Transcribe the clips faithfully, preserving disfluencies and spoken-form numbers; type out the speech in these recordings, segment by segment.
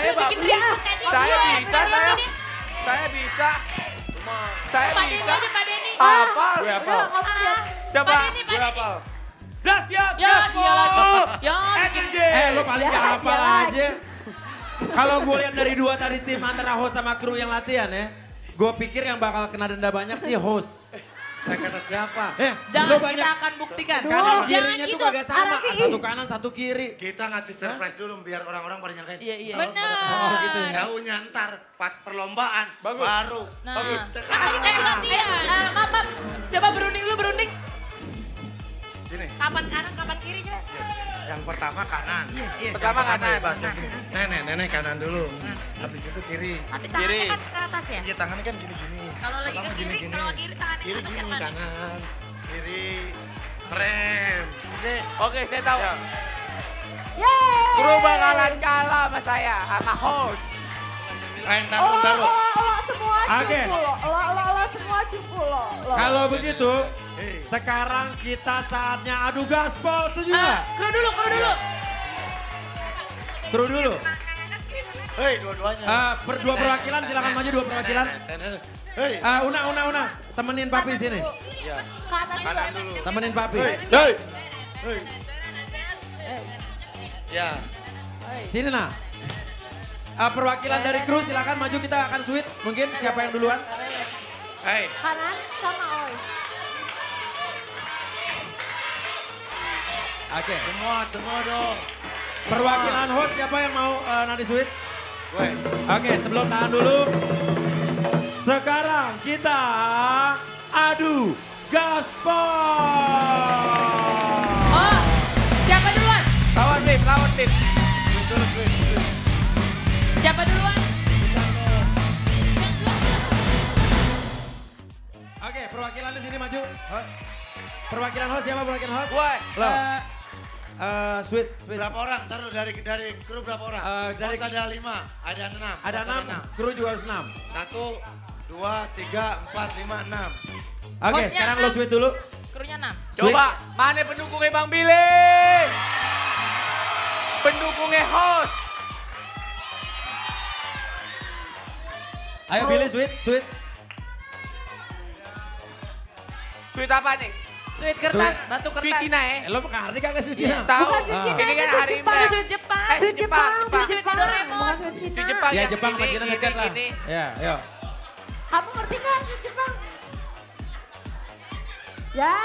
Saya bikin bisa. ribut tadi. Saya Iya, bisa, Pak saya. Denny. Saya bisa. Saya Pak Denny bisa. aja, Pak Denny. Apa? Gue apa? Ah, Coba. Pak Denny, Pak Gue Denny. apa? Udah siap. Ya, Gaspol. dia lagi. Ya, Energy. Eh lo paling gak Ya, hafal ya. aja. Kalau gue lihat dari dua tadi tim antara host sama kru yang latihan ya. Gue pikir yang bakal kena denda banyak sih host. Saya kata siapa? Eh, Jangan lo kita banyak akan buktikan. kanan Jangan kirinya tuh gitu. kagak sama. Arafi. Satu kanan, satu kiri. Kita ngasih surprise dulu biar orang-orang pada nyangkain. Iya, iya. Terus Benar. pada- Oh, gitu ya. Taunya ntar pas perlombaan Bagus. baru. Nah, Bagus. eh, latihan. Eh, maaf, maaf. Coba berunding lu, berunding. Sini. Kapan kanan, kapan kiri, coba. Yang pertama kanan. Pertama Yang kanan. bebas, yang gini. Nenek, nenek kanan dulu. Habis itu kiri. Tapi Kiri. tangannya kan ke atas ya? Iya tangannya kan gini-gini. Kalau lagi Pertama ke kiri, gini-gini. kalau kiri tangannya Kiri ke atas gini, yang mana? kanan. Kiri. Rem. Oke. Oke, saya tahu. Yeay. Kru bakalan kalah sama saya, sama host. Rem Oh, tangan baru. oh, oh, semua Oke. cupu lo. Lo, lo, lo, semua cupu lo. lo. Kalau begitu, Hei. sekarang kita saatnya adu gaspol. Setuju Ah, nggak? kru dulu, kru dulu. Kru dulu. Hei, dua-duanya. Ah, per, dua perwakilan silakan maju dua perwakilan. Hei. Ah, Una, Una, Una. Temenin papi sini. Iya. Kanan juga. Kanan dulu. Temenin papi. Hei. Hei. Hei. Ya. Sini nah. Ah, perwakilan dari kru silakan maju, kita akan sweet. Mungkin siapa yang duluan? Hei. Kanan sama Oi. Oke. Semua, semua dong. Perwakilan host siapa yang mau eh, nanti sweet? Gue. Oke, sebelum tahan dulu. Sekarang kita adu gaspol. Oh, siapa duluan? Lawan Bib, lawan Bib. Siapa duluan? Oke, perwakilan di sini maju. Host. Perwakilan host siapa perwakilan host? Gue. Lo. Eh, Eh, sweet, sweet. Berapa orang? Taruh dari dari kru berapa orang? Eh, dari- Host ada lima, ada enam. Ada Host enam, kru juga harus enam. Satu, dua, tiga, empat, lima, enam. Oke, Hostnya sekarang lo enam. sweet dulu. krunya enam. Coba, mana pendukungnya Bang Billy? Pendukungnya host. Ayo pilih sweet, sweet. Sweet apa nih? Sweet kertas, Sweet. batu Sweet kertas. Cina ya? Eh, lo ngerti kagak sweet Cina? Tahu. Bukan sweet Cina, Ini kan itu hari Jepang. Imlek. Sweet Jepang. Eh, Sweet Jepang, Jepang. Sweet Sweet Jepang. Doraemon. Bukan sweet Cina. Sweet Jepang. Ya yang Jepang ini, sama Cina ini, dekat lah. ini. Ya, yuk. Kamu ngerti nggak sweet Jepang? Ya.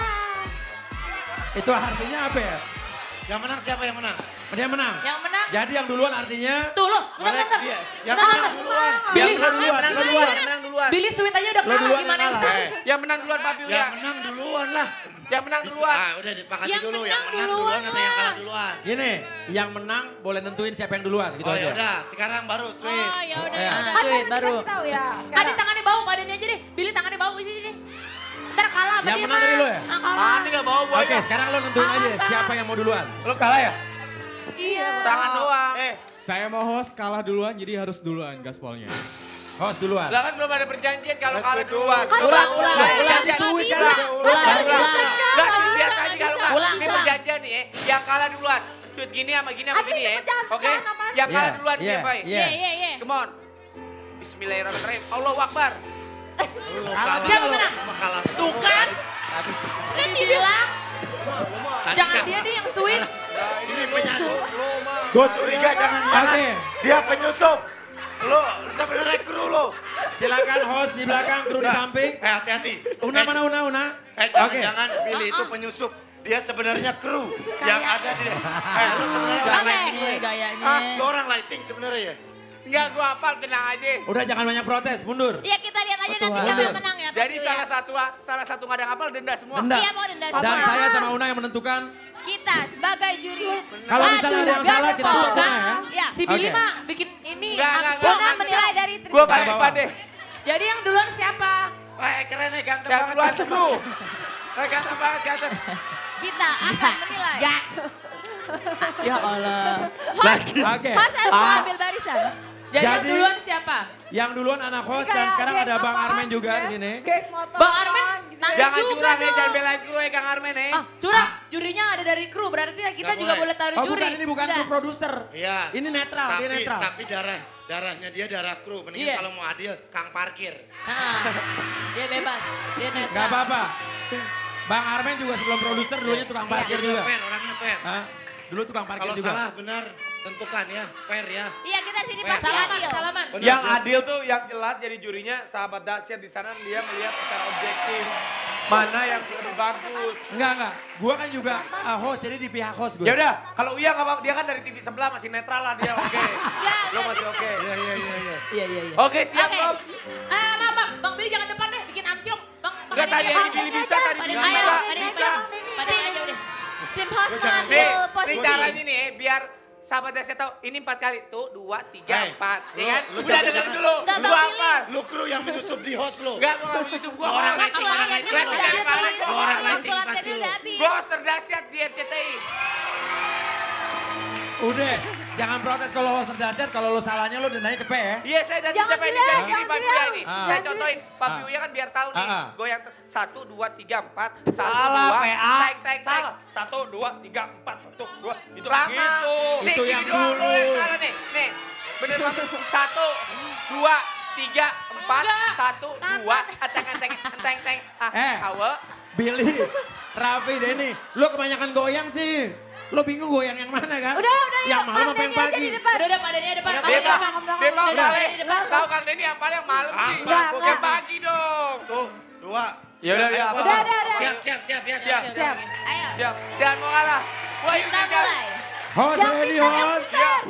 Itu artinya apa ya? Yang menang siapa yang menang? Dia menang. Yang menang. Jadi yang duluan artinya Tuh lo, bentar, Boleh, bentar. iya. Yang Bentar, menang bentar. duluan. Billy, Yang menang duluan, menang lo duluan. duluan. Yang menang duluan. Billy Sweet aja udah Lo kalah, duluan gimana yang yang kalah. menang? Yang menang duluan Papi Yang Uya. menang duluan lah. Yang menang duluan. Ah, udah disepakati Yang dulu. menang Yang menang duluan duluan atau yang lah. kalah duluan? Gini, yang menang boleh nentuin siapa yang duluan gitu Oh aja. ya udah, sekarang baru sweet. Oh ya udah, Ya. ya udah. Kan Sweet udah baru. dikasih tahu ya. Adi sekarang. tangannya bau, badannya aja deh. Billy tangannya bau di sini. Ntar kalah sama Yang dia, menang dari Mas. lo ya? Ah, kalah. Mana nggak bawa gue Oke, sekarang lo nentuin aja siapa yang mau duluan. Lo kalah ya? Iya. Tangan doang. Eh, Saya mau host kalah duluan jadi harus duluan gaspolnya. Host duluan. Lah kan belum ada perjanjian kalau Mas kalah Sweet duluan. dulu. Ulang, ulang, Lah, ulang. ganti sweet kan. Ulang, ulang, Ulang, ulang. Lah, lihat aja kalau nggak. Ulang, Ini ulang. perjanjian nih ya. Yang kalah duluan. Sweet gini sama gini sama Aduh, gini ini ya. pecahan, Oke? pecahan apaan? Yang kalah Iya, duluan iya, siapa? iya. Iya, iya, iya. Come on. Bismillahirrahmanirrahim. Allahu Akbar. lu Kalah kalah. Siapa menang? Sama kalah. Tuh kan. Kan dibilang. Tadi Jangan kan- dia deh yang sweet. Ini penyusup. Gue curiga jangan-jangan. Oke. Dia penyusup. Lo sebenarnya kru lo. Silakan host di belakang, kru di samping. Eh hati-hati. Una Eh, mana Una Una? Eh Oke. jangan-jangan Billy itu penyusup. Dia sebenarnya kru yang Kayak- ada di. Eh lu sebenarnya Gayanya, lighting. gayanya. Ah, lu orang lighting sebenarnya ya. Enggak, gua hafal, tenang aja. Udah jangan banyak protes, mundur. Iya kita lihat aja Oh, nanti Tuhan. siapa yang menang ya. Jadi Papi, salah ya. satu salah satu nggak ada yang hafal denda semua. Denda. Iya mau denda Dan semua. saya sama Una yang menentukan. Kita sebagai juri. Kalau misalnya ada yang Aduh, salah, kita gaspol, stop kan? Una ya. Ya, si Billy Oke. mah bikin ini Enggak, enggak, aksiona enggak, menilai dari Gua Ke balik bawah. Pak deh. Jadi yang duluan siapa? Eh keren nih ganteng Yang banget. duluan ganteng dulu. banget. Eh ganteng banget ganteng. Kita akan menilai. Gak. Ya Allah. Oke. Mas harus mengambil barisan. Jadi, yang Jadi- duluan siapa? Yang duluan anak host dan Kayak sekarang geng ada Bang apaan Armen juga ya? di sini. Geng motor. Bang Armen? gitu Nanti Jangan juga curang ya, dong. jangan belain kru ya Kang Armen ya. Ah, curang. Jurinya ada dari kru, berarti kita Nggak juga boleh. boleh taruh Oh juri. bukan, ini bukan Udah. kru produser. Iya. Ini netral, Tapi, dia netral. tapi darah, darahnya dia darah kru. Mendingan Iya. kalau mau adil, Kang parkir. Nah, dia bebas, dia netral. Gak apa-apa. Bang Armen juga sebelum produser dulunya tukang parkir juga. Fair, orangnya fair. Hah? Dulu tukang parkir Kalau juga. salah benar, tentukan ya. Fair ya. Iya kita di sini Weh, pasti Salaman, adil. salaman. Benar, Yang Bro. adil tuh yang jelas jadi jurinya sahabat dahsyat di sana dia melihat secara objektif mana yang lebih bagus. Enggak, enggak. Gua kan juga uh, host, jadi di pihak host gue. Ya udah, kalau Uya nggak apa dia kan dari T V sebelah masih netral lah dia oke. Ya, Lo ya, masih oke. Iya, iya, iya, iya. Iya, iya, iya. Oke siap Oke. Rob. Eh, maaf, Bang. Bang Billy jangan depan deh, bikin amsyong. Bang, Enggak tadi aja. aja Billy bisa, tadi Billy Ayo, bisa. Padin Bisa. aja. Padin aja udah. Tim host Gua jangan- mengambil Nih, ini posisi. caranya nih biar sahabat dahsyat tahu ini empat kali. Tuh, dua, tiga, Hey, empat. Ya lu- kan? lu Udah jangan- dengerin jangan- dulu. Enggak, Lu Bang apa? Lu kru yang menyusup di host lu. Enggak, gua nggak menyusup. Gua Lu orang orang lain. lighting, Waktu orang latihannya lighting. udah Jangan habis. balik, gua orang Waktu lighting latihannya pasti lu. udah habis. Bos terdahsyat di R C T I. Udah, jangan protes kalau host terdahsyat, kalau lo salahnya lo dendanya cepet ya. Iya, saya dari Jangan siapa ini? bilang, Jangan gini jangan Pak bilang. Uya nih. Ah. Saya contohin, Pak Ah. Uya kan biar tahu nih. Ah, ah. Goyang ter- satu, dua, tiga, empat. Satu, Salah, dua, P A. tek, tek, tek. Salah. Satu, dua, tiga, empat. Satu, dua. Itu Lama. gitu. Nih, Itu gini yang doang, dulu. lo yang salah nih. Nih, bener banget. Satu, dua, tiga, empat. Enggak. Satu, dua. Enteng, enteng, enteng, enteng. Ah, Eh. awe. Billy, Raffi, Denny, lo kebanyakan goyang sih. Lo bingung goyang yang mana kan? Udah, udah, Yang yuk, malam Kang apa yang Denny aja pagi? di depan. Udah, udah, Pak Denny depan. Pak Dia Denny mah, depan. dia mah Udah, paling, Denny depan. tahu Kang Denny apa yang malam Ah, sih. enggak, Yang enggak. pagi dong. Tuh, dua. Ya udah, ya, apa? Udah, udah, udah. Siap, siap, siap, ya, Siap. siap. Siap. Ayo. Siap. Jangan mau kalah. Wah, ini Kita kan. mulai. Host Yang ready bisa host. Siap.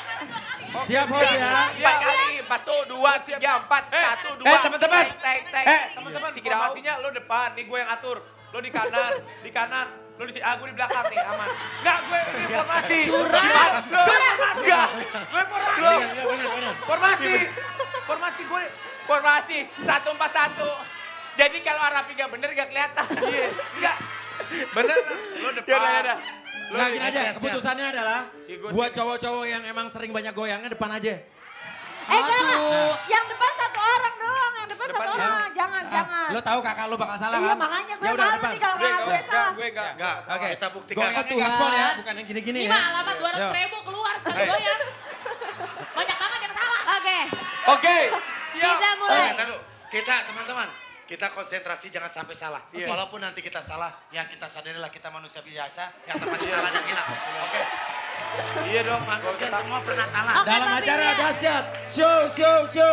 Siap host ya. Empat kali, empat tuh, dua, tiga, empat, Eh, satu, eh, dua. teman-teman. Tek, tek, tek. Eh, teman-teman, Si Kira mau. formasinya lo depan, nih gue yang atur. Lo di kanan, di kanan. Lo di sini, ah gue di belakang nih, aman. Enggak, gue ini formasi. Curang. Curang. Enggak. Gue formasi. Iya, iya, benar, benar. Formasi. Formasi gue. Formasi, satu, empat, satu. Jadi kalau Arapi gak bener gak kelihatan. Iya. Enggak. Bener, lo depan. Yaudah, yaudah. Lo Nah di- gini aja, siap, siap. keputusannya adalah Iya, gua buat cowok-cowok yang emang sering banyak goyangnya depan aja. Eh enggak, enggak. Aduh. Yang depan satu orang doang, yang depan, Depan satu ya. orang. Jangan, Ah, jangan. lo tahu kakak lo bakal salah Iya kan? makanya gue Ya udah, malu depan. nih kalau Gue kakak gue enggak, salah. gue enggak. Enggak, Oke, kita buktikan. goyangnya Tuhan. gaspol ya, bukan yang gini-gini Ini ya. mah alamat dua ratus Yo. ribu keluar sekali Hey. goyang. Banyak banget yang salah. Oke, Oke. Siap. kita Oh, mulai. ya, taruh. Kita, teman-teman, kita konsentrasi jangan sampai salah. Iya. Walaupun nanti kita salah, yang kita sadarilah kita manusia biasa, yang terjadi salah dan hilang. Oke? Iya dong, Manusia semua pernah salah. Oke, Dalam Pak acara Billy. dahsyat, show, show, show.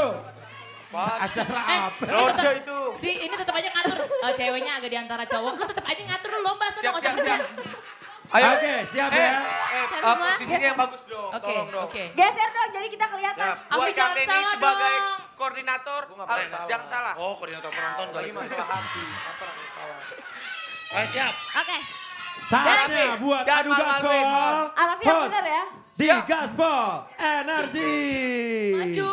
Acara Eh, apa? Rojo itu. Si ini tetap aja ngatur. Eh, ceweknya agak di antara cowok. Lu tetap aja ngatur lu lomba. Sudah Siap, nggak usah siap, kerja. siap. Ayo. Oke, siap Eh, ya. eh, Siapa uh, semua? posisinya yang bagus dong. Oke, Tolong dong. oke. Geser dong, jadi kita kelihatan. Siap. Buat Afi Kang jangan Denny salah sebagai dong. koordinator, Gua nggak harus pernah salah. jangan salah. Oh, koordinator penonton Lagi kali. masalah hati. Apa yang salah? Ayo, siap. Oke, Saatnya buat Jangan adu malu-maluin, gaspol. Bos. Alafi yang Host bener ya. di Gaspol Energi. Maju.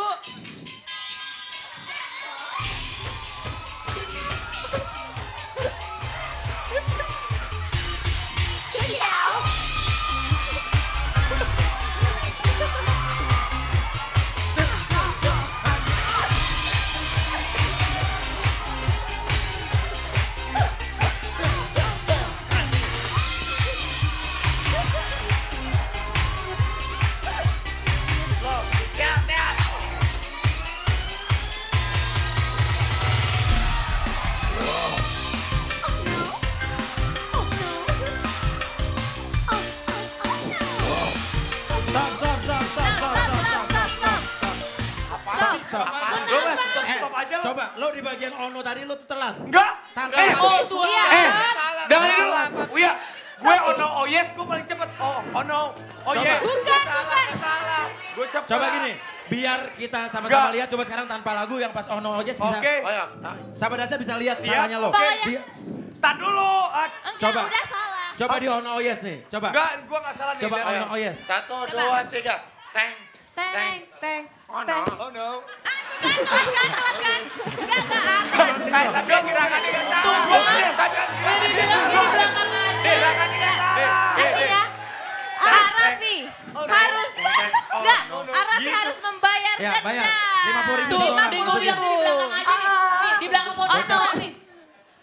Stop, stop, stop, stop, stop, stop, stop, stop, stop, stop. Lo mas, stop, Eh, stop aja lo. coba lo di bagian ono tadi lo tuh telat. Enggak. Tanpa Eh, Oh Tuhan. Iya. Eh, Salah, dengerin dulu. salah, Pak. Uya, gue oh no, oh yes, gue paling cepet. Oh, oh no, oh Coba. yes. Bukan, bukan. Salah. Gue cepet. Coba gini, biar kita sama-sama Enggak. lihat. Coba sekarang tanpa lagu yang pas ono aja bisa. Oke. Oh, ya. Sahabat dasar bisa lihat Siap. salahnya lo. Apa ya? Dia- Tar dulu. Ah, Enggak, Coba. udah salah. coba di ono yes nih, coba. enggak, gue gak salah nih. Coba Lihat, ono ayo. yes. Satu, dua, tiga. Teng. Teng, teng, Oh, no. teng. Oh no. Enggak, enggak, enggak. Eh, tapi yang gerakannya kan salah. Tuhan. Tapi yang Ini gerakannya bilang ini salah. belakang aja. Gerakannya kan salah. Artinya, ah, Raffi harus, enggak, no, no. Raffi Gitu. harus membayar Ya, denda. bayar. lima puluh ribu Tuh, satu orang. dia gue bilang ini di belakang aja nih. Nih, di belakang pohon Oh, itu nih.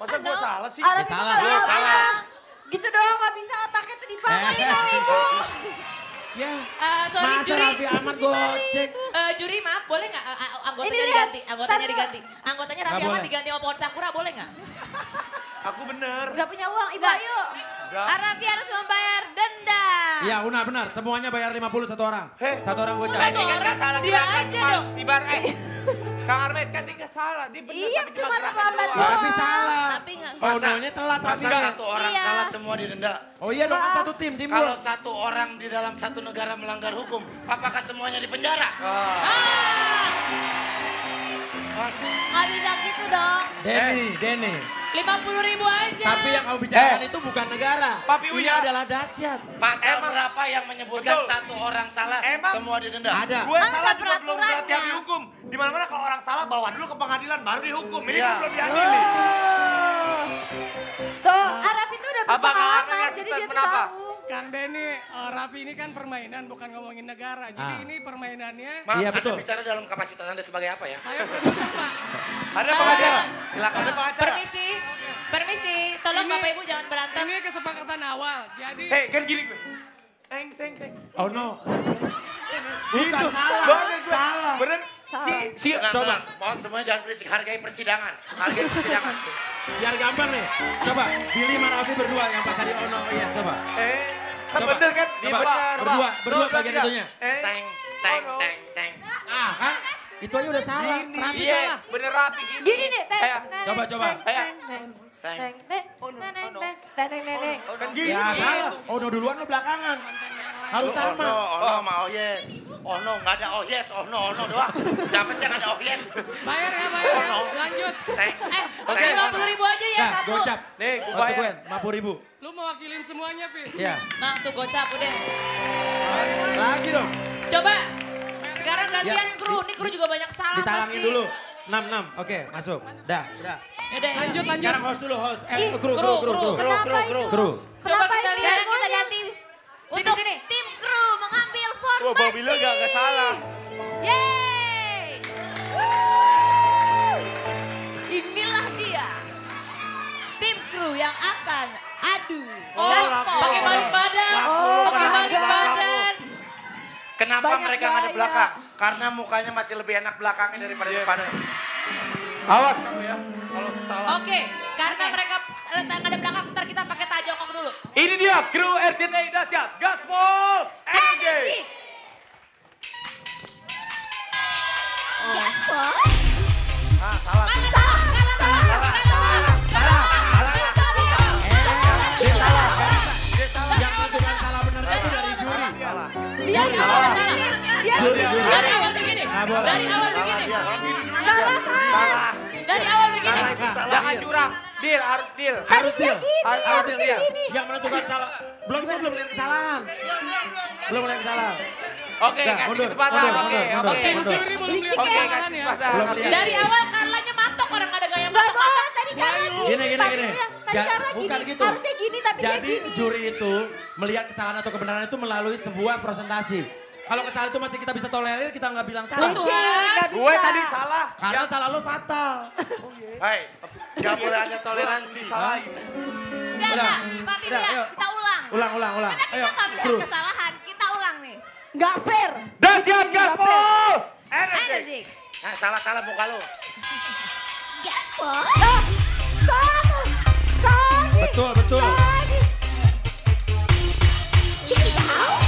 Masa gue salah sih? Ya salah, Salah. gue salah. Gitu doang gak bisa otaknya tuh dipakai Eh. dong ibu. Ya, Eh, sorry masa juri. Raffi Ahmad gocek. Eh, juri maaf boleh nggak eh, eh, anggotanya Ini lihat, diganti? Anggotanya tar dulu. diganti. Anggotanya Raffi Nggak Ahmad boleh. diganti sama pohon sakura boleh nggak? Aku bener. Gak punya uang, ibu Nggak. ayo. Nggak. Raffi harus membayar denda. Iya, Una benar. Semuanya bayar lima puluh satu orang. Heh. Satu orang gocap. Satu orang dia aja dong. Di bar, eh. Kang Armet kan dia nggak salah. Dia bener, Iya, tapi cuma gerakan terlambat doang. Ya, tapi salah. Tapi nggak. Oh, no-nya telat Masa Raffi. satu orang Iya. salah semua didenda? Oh iya dong, kan satu tim, tim Kalau gua. satu orang di dalam satu negara melanggar hukum, apakah semuanya dipenjara? Gak bisa gitu dong. Denny, Denny. lima puluh ribu aja. Tapi yang kamu bicarakan Eh. itu bukan negara. Papi Ini Uya. adalah dahsyat. Pasal Emang- berapa yang menyebutkan Betul. satu orang salah, Emang- semua didenda? Ada. Gue Kan salah ada juga belum berarti peraturannya. dihukum. Di mana-mana kalau orang salah bawa dulu ke pengadilan baru dihukum. Ini Iya. kan belum diadili. Tuh, Araf itu udah Apa, Kang berpengalaman, Armet jadi statement dia tuh apa? tahu. Kang Denny, eh, Raffi ini kan permainan bukan ngomongin negara. Jadi Ah. ini permainannya Maaf, Iya, Anda betul. bicara dalam kapasitas Anda sebagai apa ya? saya produser Pak. Ada Eh, pengacara. Silakan. Ada pengacara. Permisi. Permisi. Tolong Ini- Bapak Ibu jangan berantem. Ini kesepakatan awal. Jadi Hei, kan gini gue. Teng, teng, teng. Oh no. Bukan Gitu. salah. Bener gue. Salah. Bener. Si, si, Tenang, Coba. tenang. Mohon semuanya jangan berisik, hargai persidangan. Hargai persidangan. Biar gampang nih. Coba, Billy sama Raffi berdua yang pas tadi oh no, iya coba. eh, kan Coba, bener kan? coba. Bener. Berdua, berdua Tuh, bagian dia. itunya. Eh, Teng, teng, oh, no. teng, teng. Ah kan? Itu aja udah salah. Raffi Iya, salah. bener rapi gini. Gini nih, teng, Kayak, teng, Coba, coba. teng, teng, Teng. teng, Teng. teng, teng, teng, teng, teng, teng, teng, teng. kan gini. Ya salah. Oh no duluan lu belakangan. Harus Oh sama. no, oh no, sama oh yes. Oh no, nggak ada oh yes, oh no, oh no doang. Siapa sih yang ada oh yes? bayar ya, bayar ya. Lanjut. Teng. Eh, Oke. lima puluh ribu aja ya Nah, satu. gocap. Nih, gue Oh, bayar. cekuen, lima puluh ribu. Lu mewakilin semuanya, Pi. Iya. Nah, tuh gocap udah. Lagi dong. Coba. Sekarang gantian Ya, kru. Ini kru juga banyak salah Ditalangin pasti. dulu. enam enam. Oke, masuk. Dah, udah. Yaudah, yuk. Lanjut, lanjut. Sekarang host dulu, host. Eh, Ih, kru, kru, kru, kru, kru. kru. Kenapa itu? Kru. Coba Kenapa kita itu lihat. semuanya? Kita ganti. Sini, Untuk sini. tim kru mengambil Wah, formasi. mobilnya gak, gak salah. Yeay. Inilah dia. Tim kru yang akan adu. Oh, gaspol. pakai balik badan. Oh, Pakai balik bangga. badan. Kenapa Banyak mereka nggak ada gaya. belakang? Karena mukanya masih lebih enak belakangnya daripada Iya. depannya. Awas kamu ya, kalau salah. Oke, karena mereka eh, nggak ada belakang, ntar kita pakai tajongkok dulu. Ini dia kru R C T I dahsyat, Gaspol Energy. Gaspol. Ah, salah. Kalah, salah, kalah, salah, kalah, salah, salah, salah, Dia salah. Yang menentukan salah benar itu dari juri. Dia Dari awal salah. salah. Dia Juri, juri. Dari awal begini. Nggak boleh. Dari awal begini. salah. Salah. Dari awal begini. Salah. Jangan curang. Deal, harus deal. Harus deal. gini, Harus harusnya deal, iya. gini. Yang menentukan salah. Belum itu belum melihat kesalahan. Belum melihat kesalahan. Oke, Udah, kasih mundur, kesempatan. mundur, Oke, mundur, oke. mundur, Tim mundur. juri belum lihat Oke, kesalahan kasih ya. kesempatan. Belum lihat. Dari awal Carlanya matok, orang nggak ada gaya Enggak matok. boleh tadi cara gini. Gini, gini, Pak gini. Bima. Tadi Ja- cara bukan gini. gitu. Harusnya gini tapi dia Jadi gini. juri itu melihat kesalahan atau kebenaran itu melalui sebuah presentasi. Kalau kesalahan itu masih kita bisa tolerir, kita nggak bilang salah. Betul. Nggak bisa. Gue tadi salah. Karena salah lu fatal. Hai, nggak boleh ada toleransi. Hah? Enggak, Udah. enggak. Pak Udah, Bima, ayo. kita ulang. Ulang, ulang, ulang. Karena Ayo, kita nggak kru. melihat kesalahan, kita ulang nih. Nggak fair. Dahsyat Gaspol Energy. Energy. Nah, salah-salah muka lu. Gaspol. Ah, salah. Salah nih. Betul, betul. Salah nih. Check it out.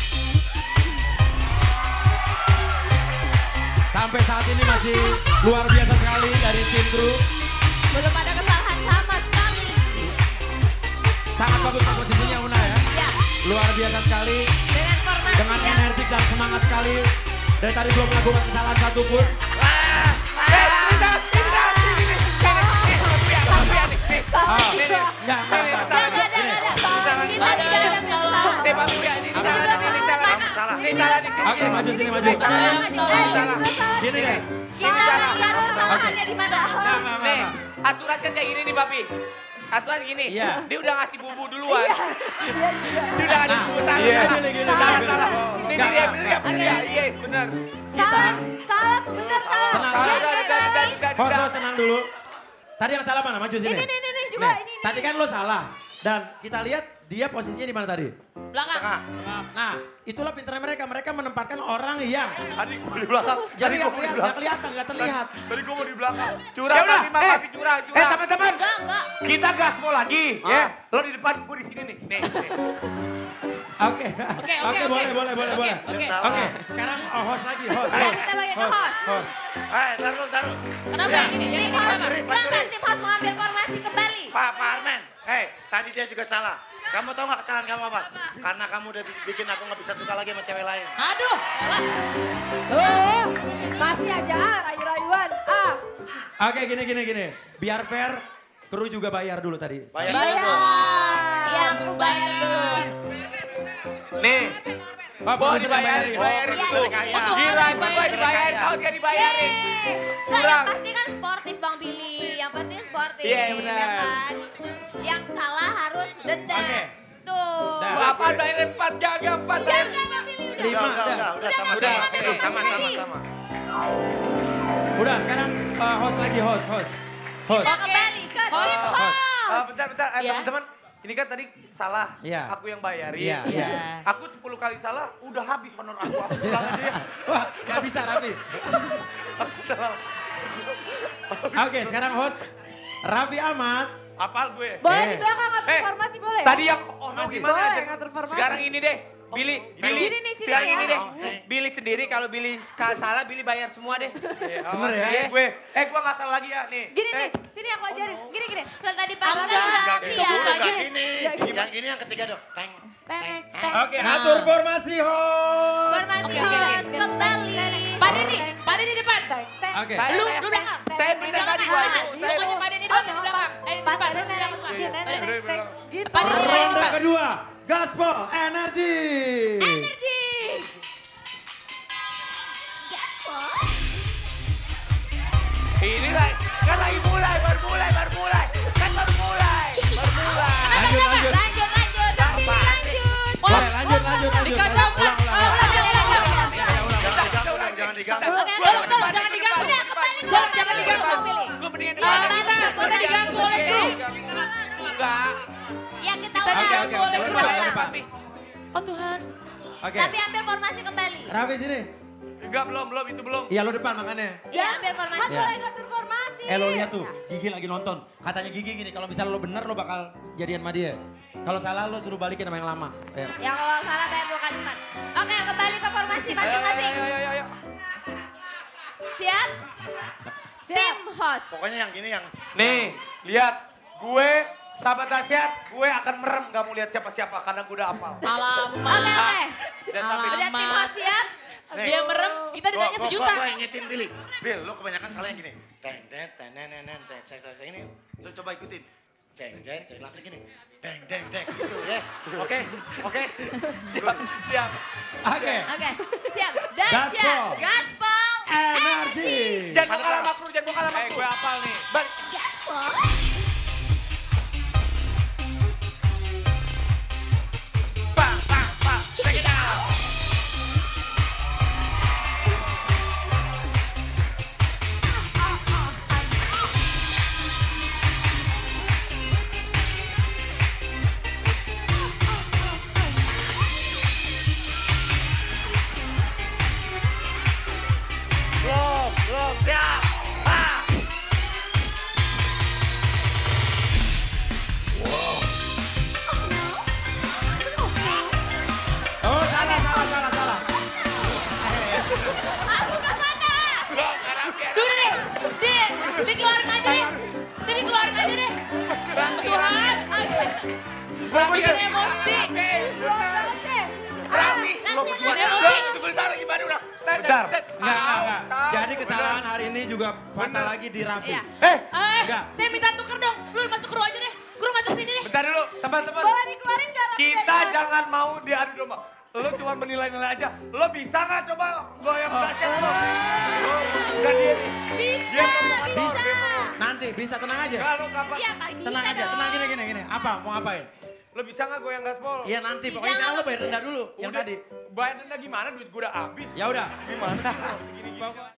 Sampai saat ini masih luar biasa sekali dari tim kru. Belum ada kesalahan sama sekali. Sangat bagus komposisinya Una ya. Ya, Luar biasa sekali. dengan formasi Dengan yang energi dan semangat sekali. Dari tadi belum melakukan kesalahan satupun. Ah, enggak, enggak, enggak, Enggak, enggak. enggak ada, Gini. enggak ada. Kita Ada tidak yang ada salah. kesalahan. Nih, Pak Bima, ini salah, ini salah. Salah. Ini salah di sini. Oke, maju sini, maju. Ada yang salah. Salah. Gini deh. Kita lihat kesalahannya di mana. Enggak, enggak, enggak, Nih, enggak. aturan kan kayak gini nih, Papi. Aturan gini, Iya. dia udah ngasih bubu duluan. Sudah ada Nah, bubu tangan. iya. Salah, Gini, gini, salah, gini. salah. Ini Enggak, dia, enggak. bener ya, bener ya. Iya, bener. Kita, Salah, salah tuh benar salah. Tenang, Salah, Biar udah, kayak udah, udah, tadi. udah, host, udah. host tenang dulu. Tadi yang salah mana? Maju sini. Ini, ini, ini juga, Nih, ini, ini. Tadi kan lo salah. Dan kita lihat dia posisinya di mana tadi? Belakang. Nah, itulah pintarnya mereka. Mereka menempatkan orang yang Tadi gue di belakang. jadi Tadi nggak gua di kelihatan, belakang. nggak kelihatan, nggak terlihat. Tadi gue mau di belakang. Curang, Ya udah, Papi, Bang eh, Papi, curang, Eh curang. teman-teman, Enggak, enggak. kita gaspol lagi Ah. ya. Lo di depan, gue di sini nih. Nih, nih. Oke. Oke, oke, Oke, oke. boleh, boleh, boleh, Oke, boleh. oke. Oke, sekarang oh, host lagi, host. Ya, host, kita bagi ke host. host. Eh, taruh, taruh. Kenapa yang ini? Yang Tim ini host, kenapa? silakan tim host mengambil formasi kembali. Pak, Pak Armen. Hei, tadi dia juga salah. Kamu tahu nggak kesalahan kamu apa? Karena kamu udah bikin aku nggak bisa suka lagi sama cewek lain. Aduh, lah. Oh, masih aja ah, rayu-rayuan. Ah, Oke, gini, gini, gini. Biar fair, kru juga bayar dulu tadi. Bayar. bayar. Iya, perlu bayar dulu. Nih, Oh, Bo produser yang dibayarin, dibayarin Iya, tuh. iya, kaya. iya. Gila, Dibayarin. gue dibayarin, kau gak dibayarin. Enggak, yang Kurang. pasti kan sportif Bang Billy. Yang penting sportif. Iya, benar. ya kan? Yang kalah harus denda. Oke. Tuh. Dah. Apa bayarin empat, gak empat. Jangan Bang Billy udah. Lima, udah, dah. udah, udah, sama, Udah, sama, udah, sama, udah. sama, sama. Udah, sekarang uh, host lagi, host, host. Host. Kita kembali ke tim host. host. Ah, bentar, bentar. Eh, Iya. teman-teman, ini kan tadi salah. Iya. Aku yang bayarin. Iya, iya. Aku sepuluh kali salah, udah habis honor aku. Aku pulang aja ya. Wah, gak bisa, Raffi. Aku salah. Oke, sekarang host Raffi Ahmad. Apal gue. Boleh Eh. di belakang ngatur Eh, formasi boleh? Tadi yang oh, Masih. gimana Boleh aja? ngatur formasi. Sekarang ini deh, Billy, Billy, Gini nih, sini sekarang ya. ini deh, Oh, oke. Billy sendiri kalau Billy ka- salah, Billy bayar semua deh. Eh, Bener ya? eh, gue, eh gue nggak salah lagi ya nih. Gini Eh, nih, sini aku ajarin. Gini gini. Kalau tadi Pak Enggak, udah enggak, hati ya. kebuka Enggak, gini. ini. Ya, gini. Yang ini yang ketiga dong. Teng. Peng, peng. Oke, atur formasi host. Formasi Oke, oke, oke. host kembali. Pak Denny, Pak Denny di depan. Oke. Lu, lu belakang. Saya pindah tadi Jangan, gua. jangan. Pokoknya Pak Denny doang yang di belakang. Eh, di Pak depan. Denny, Belakang semua. dia Pak nenek, Denny. nenek, gitu. Pak Denny, Pak Ronde Denny. kedua, Gaspol Energy. Energi. ini lah, kan lagi mulai, baru mulai, baru mulai, kan baru mulai, baru mulai. Lanjut, lanjut. Lanjut, lanjut. Bang Billy, lanjut. Boleh, lanjut, lanjut, lanjut. Dikacau, Ulang, ulang, ulang, ulang. ulang, ulang, ulang. Jangan diganggu, jangan diganggu. Oke, Tolong, tolong, jangan diganggu. Udah, kembali. Jangan, jangan diganggu. Bang Billy. Gue mendingan di Ah, mana? kita, kita diganggu oleh kru. Enggak. Ya, kita Tadi ulang. Oke, diganggu oke, oleh boleh, kru. boleh, boleh, Pak. Oh Tuhan. Oke, Tapi ambil formasi kembali. Raffi sini. Enggak, belum, belum, itu belum. Iya, lo depan makanya. Ya, ambil formasi. Kan boleh ngatur formasi. Eh, lo lihat tuh, Gigi lagi nonton. Katanya Gigi gini, kalau misalnya lo bener, lo bakal jadian sama dia. Kalau salah, lo suruh balikin sama yang lama. Ya. Ya kalau salah bayar dua kali lipat. Oke, kembali ke formasi masing-masing. Ayo, ayo, ayo, ayo. Siap? Tim host. Pokoknya yang gini yang Nih, lihat, gue sahabat dahsyat, gue akan merem gak mau lihat siapa-siapa karena gue udah hafal. Alamak. Oke, oke. Dan sampai Udah tim host siap? Dia merem, kita Gua- ditanya gua- sejuta. Gua, gua ingetin Billy. Bill, lu kebanyakan salah yang gini. Teng, teng, teng, teng, teng, teng, teng, teng, teng, ini. Lu coba ikutin. Ceng, ceng, ceng, langsung gini. Teng, teng, teng, gitu ya. Oke, oke. Siap. Oke, Oke, siap. Dan Gaspol. siap. Gaspol. Energy. jangan mau kalah sama kru, jangan mau kalah sama Eh, kru. gue hafal nih. Balik. Gaspol. Pak, pak, pak, check it out. Belum, belum, siap. Ah. Oh, salah, salah, salah, salah. Duh deh, deh, dikeluarin aja deh. Dia dikeluarin aja deh. Tuhan. Gue Bikin emosi. Rafi, Bikin emosi. sebentar lagi baru udah. Bentar. Enggak, enggak, enggak. Jadi kesalahan hari ini juga fatal lagi di Raffi. Iya. Eh, Eh, Enggak. saya minta tuker dong. Lu masuk kru aja deh. Kru masuk sini deh. bentar dulu, teman-teman. Boleh dikeluarin gak? Raffi, Kita dari jangan mau diadu domba. Lo cuma menilai-nilai aja. Lo bisa nggak coba goyang dahsyat lo? Lo udah dia nih. Bisa, Dia ngomong bisa. motor, dia ngomong. Nanti bisa tenang aja. Kalau kapan? Iya, Pak, bisa Tenang aja, dong. tenang gini, gini, gini. Apa, mau ngapain? Lo bisa nggak goyang gaspol? Iya nanti, Bisa pokoknya sekarang nggak? lo bayar denda dulu yang Udah, tadi. bayar denda gimana? Duit gue udah habis. Ya udah. Gimana sih lo? Segini-gini. Pokok-